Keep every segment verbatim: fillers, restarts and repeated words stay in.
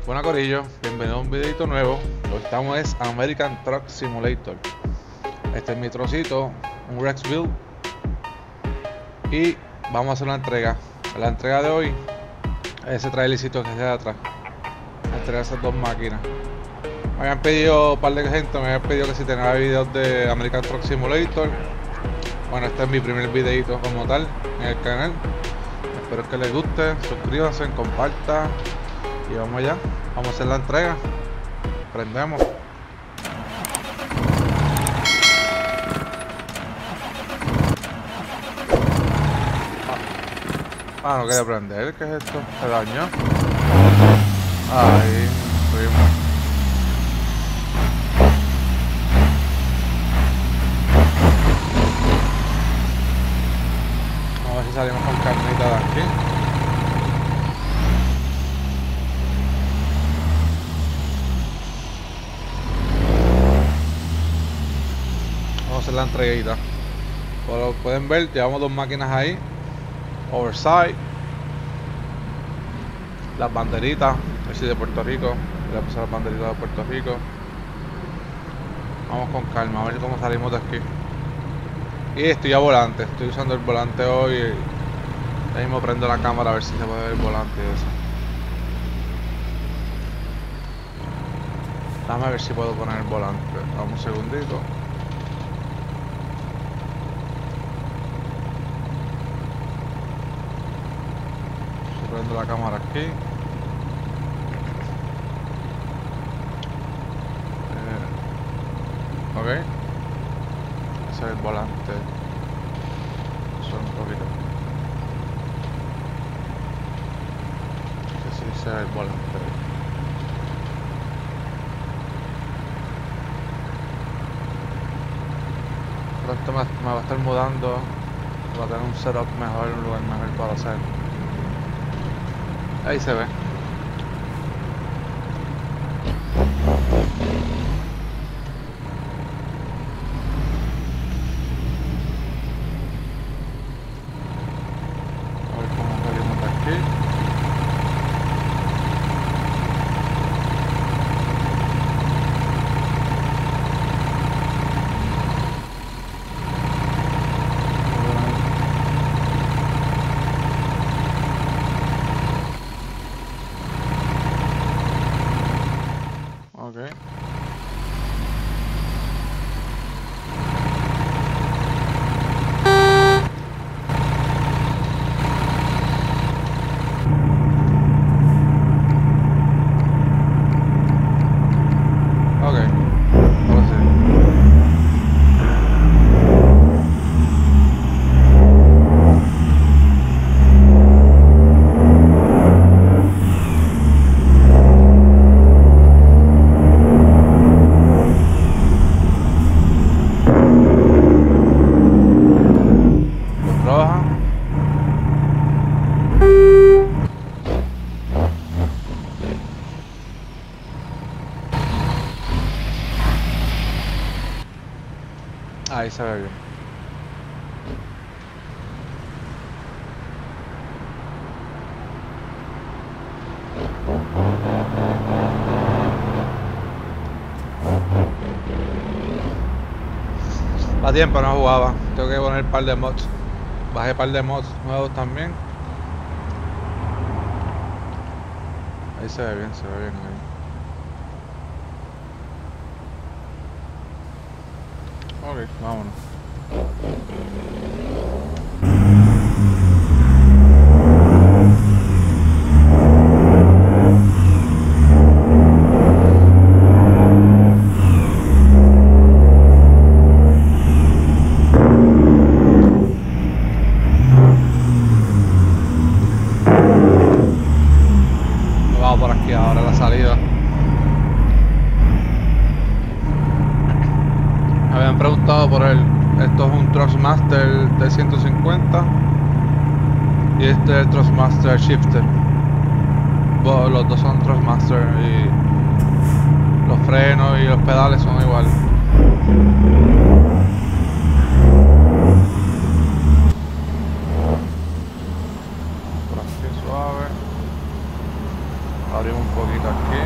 Buena corillo, bienvenido a un videito nuevo. Lo que estamos es American Truck Simulator. Este es mi trocito, un Rex Build. Y vamos a hacer una entrega. La entrega de hoy es ese trailercito que está de atrás. La entrega de esas dos máquinas. Me habían pedido un par de gente, me habían pedido que si tenía videos de American Truck Simulator. Bueno, este es mi primer videito como tal en el canal. Espero que les guste, suscríbanse, compartan. Y vamos allá, vamos a hacer la entrega. Prendemos. Ah, no quería prender, ¿qué es esto? Se dañó. Ahí, subimos. Vamos a ver si salimos con carnita de aquí. Hacer la entreguita. Como pueden ver, llevamos dos máquinas ahí. Oversight. Las banderitas. A ver si de Puerto Rico. Voy a pasar las banderitas de Puerto Rico. Vamos con calma, a ver cómo salimos de aquí. Y estoy a volante. Estoy usando el volante hoy. Ahí mismo prendo la cámara a ver si se puede ver el volante y eso. Déjame ver si puedo poner el volante. Vamos un segundito. Prendo la cámara aquí. Eh, ok. Ese es el volante. Solo un poquito. Que sí sea el volante. Pronto me, me va a estar mudando. Va a tener un setup mejor, un lugar mejor para hacer. Ahí se ve. A ver cómo salimos de aquí. Okay. Okay. Ahora sí. Roja. Ahí se ve bien. A tiempo no jugaba. Tengo que poner un par de mods. Bajé un par de mods nuevos también. Ahí se ve bien, se ve bien ahí. Ok, vámonos. Vamos por aquí ahora la salida. Me habían preguntado por él. Esto es un Thrustmaster de ciento cincuenta y este es el Thrustmaster Shifter. Bueno, los dos son Thrustmaster y los frenos y los pedales son iguales. Por aquí suave. Abrimos un poquito aquí. aquí.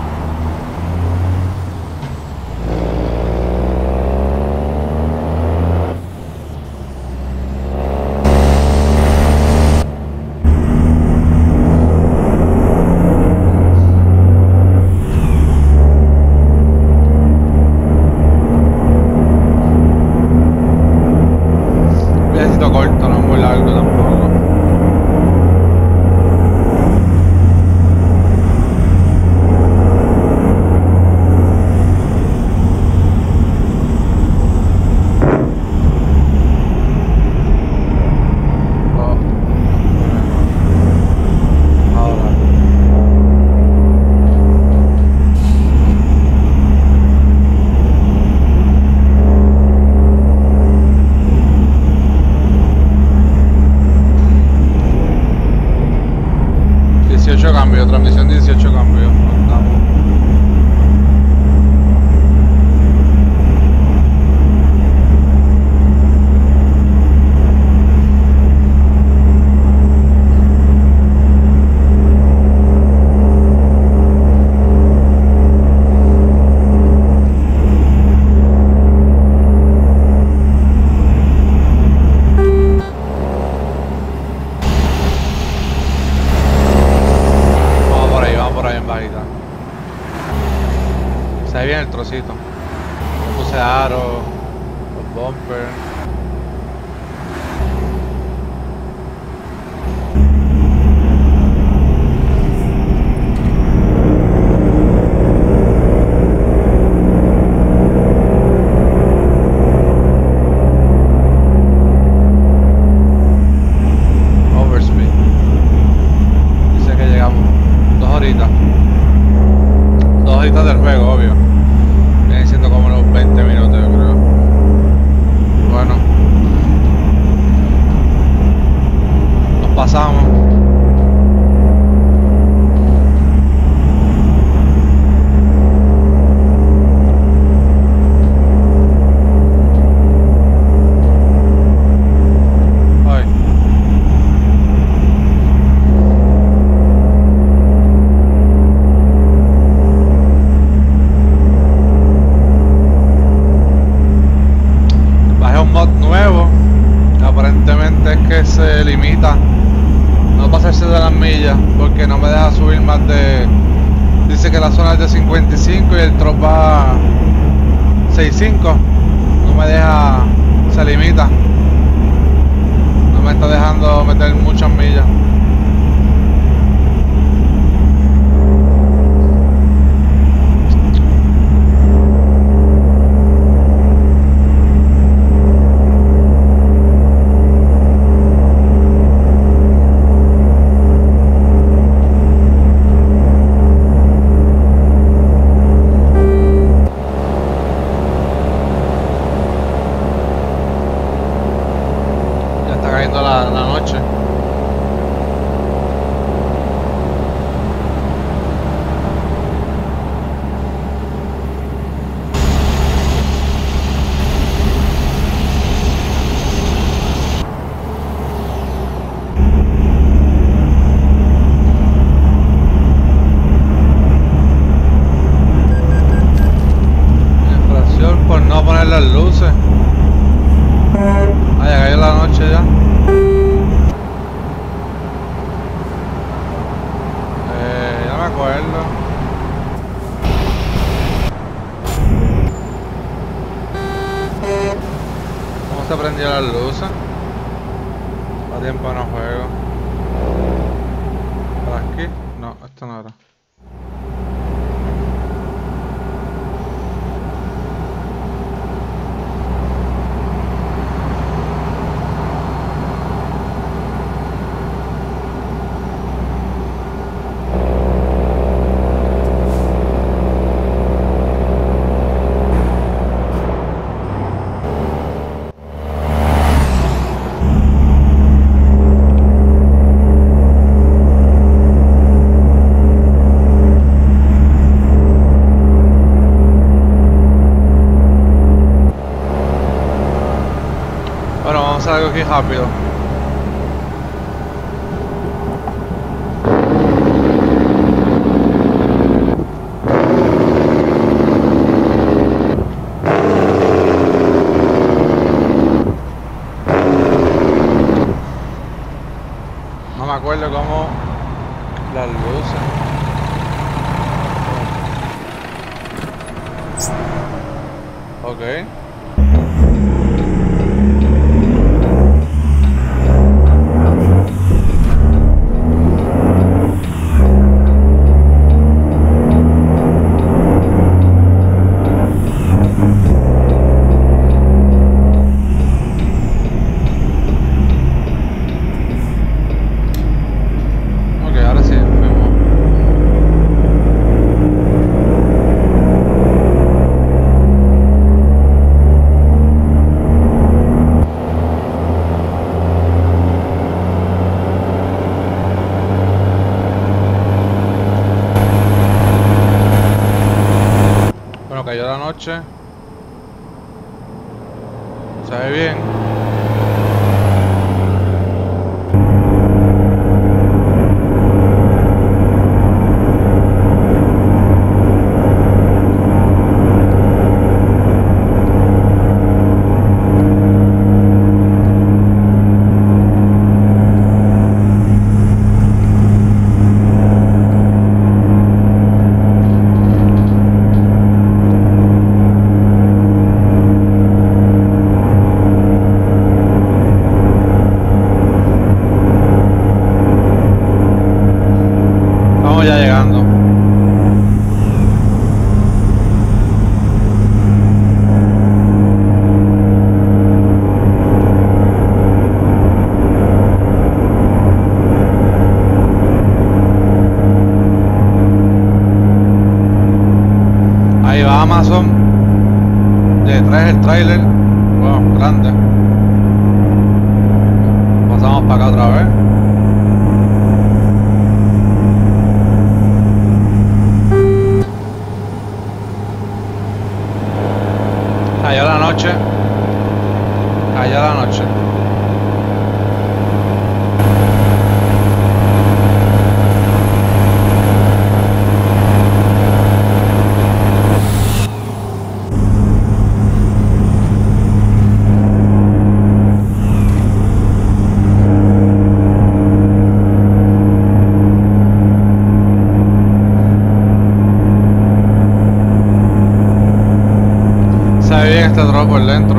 Viajecito corto, no muy largo tampoco. Oh, ahora. dieciocho cambios, transmisión dieciocho cambios. Estamos. Vamos por ahí, vamos por ahí en bajita. Se ve bien el trocito. Puse aro, los bumpers. Overspeed. Dice que llegamos dos horitas. Dos horitas del juego, obvio. Vienen siendo como unos veinte minutos, yo creo. Bueno. Nos pasamos. Ay. Bajé un mod nuevo. Aparentemente es que se limita no pasarse de las millas porque no me deja subir más de. Dice que la zona es de cincuenta y cinco y el drop va a sesenta y cinco. No me deja. Se limita. No me está dejando meter muchas millas. Ya está cayendo la, la noche. Infracción por no poner las luces. Ah, ya cayó la noche ya. Eh, ya me acuerdo. ¿Cómo se prendió las luces? A tiempo no juego. ¿Por aquí? No, esto no era. Bueno, vamos a hacer algo aquí rápido. Ok. Ok, ahora sí, fuimos. Bueno, cayó la noche. Se ve bien. Estamos ya llegando. Ahí va Amazon. Detrás el trailer. Bueno, grande. Pasamos para acá otra vez. Cayó la noche. Cayó la noche. Se ve bien este drop por dentro.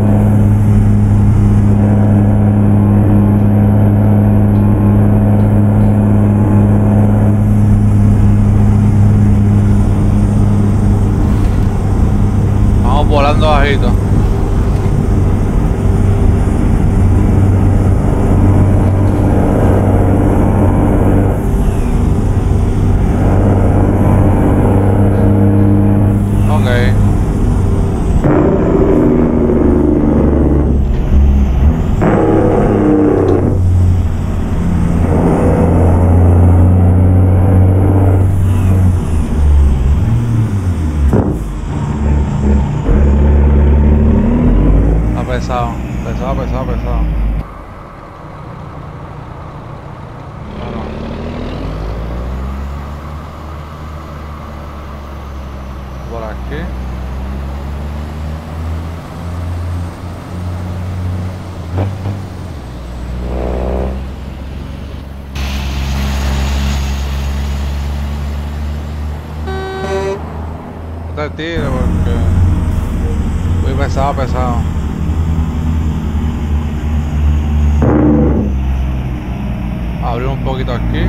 Vamos volando bajito. Ok. Está pesado, pesado, pesado, pesado. Bueno. Por aquí. No te tires porque muy pesado, pesado. Abrir un poquito aquí.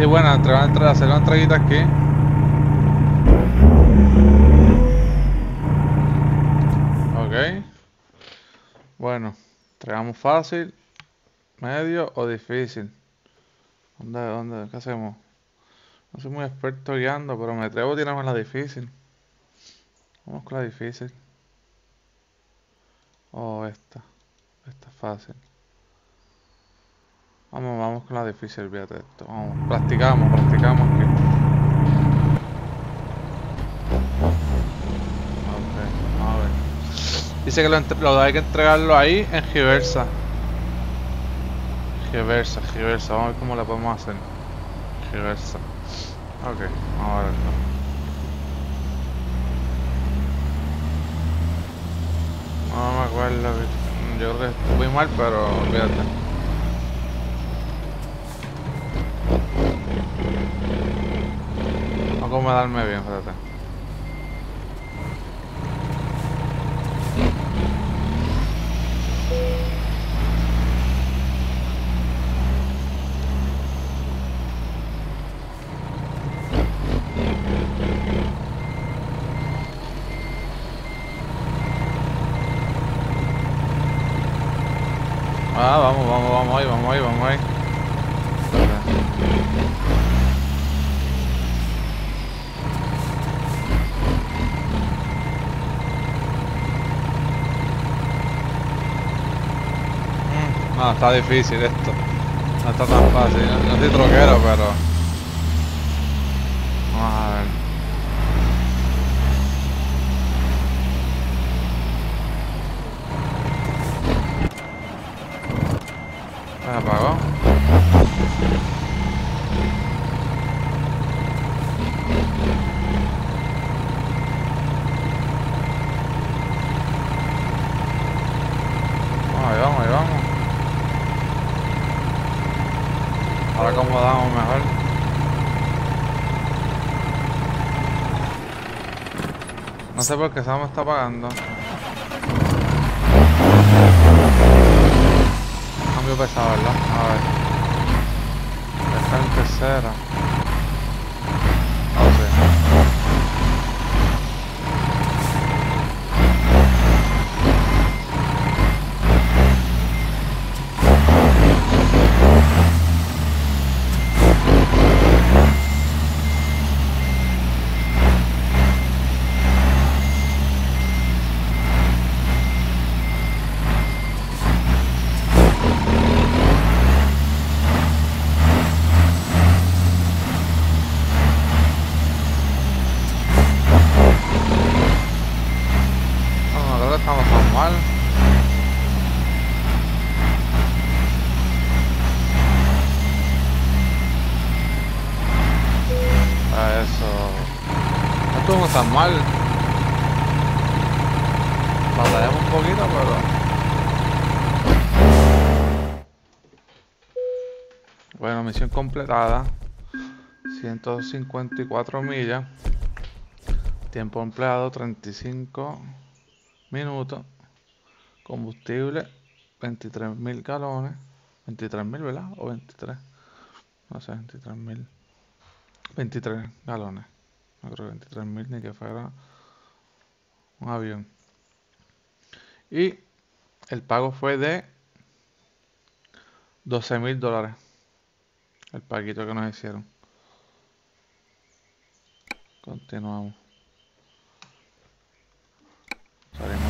buena, entregar, entre, hacer una entreguita aquí. Ok. Bueno, entregamos fácil, medio o difícil. ¿Dónde, dónde, qué hacemos? No soy muy experto guiando, pero me atrevo a tirarme la difícil. Vamos con la difícil. O oh, esta. Esta es fácil. Vamos, vamos con la difícil, fíjate esto. Vamos, practicamos, practicamos aquí. Ok, vamos a ver. Dice que lo, lo hay que entregarlo ahí en reversa. Reversa, reversa. Vamos a ver cómo lo podemos hacer. Reversa. Ok, vamos a ver esto. No me acuerdo. Yo creo que estuve mal, pero olvídate. No como darme bien, fíjate. Ah, vamos, vamos, vamos ahí, vamos ahí, vamos ahí. Mm, no, está difícil esto. No está tan fácil. No, no soy troquero, pero... Vamos a ver. Se apagó. Ahí vamos, ahí vamos. Ahora acomodamos mejor. No sé por qué se me está apagando. Cambio pesado, ¿verdad? A ver. Está en tercera. Estamos tan mal. Ah, eso. No estuvo tan mal. Batallamos un poquito, pero... Bueno, misión completada. ciento cincuenta y cuatro millas. Tiempo empleado treinta y cinco minutos. Combustible veintitrés mil galones. veintitrés mil, ¿verdad? O veintitrés. No sé, veintitrés mil. veintitrés galones. No creo que veintitrés mil ni que fuera un avión. Y el pago fue de doce mil dólares. El paguito que nos hicieron. Continuamos. Salimos.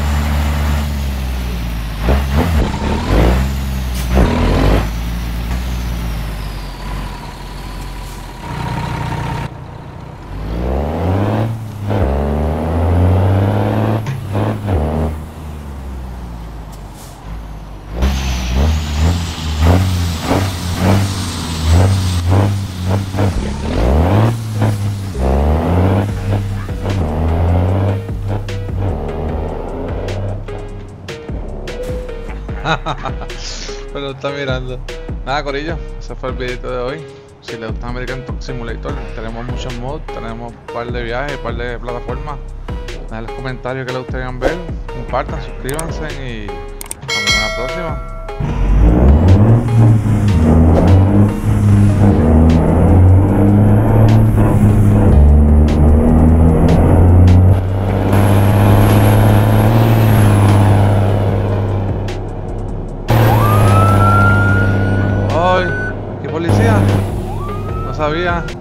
Pero está mirando. Nada, corillo, ese fue el videito de hoy. Si les gusta American Truck Simulator, tenemos muchos mods, tenemos un par de viajes, un par de plataformas. Dejen los comentarios que les gustaría ver, compartan, suscríbanse y nos vemos en la próxima.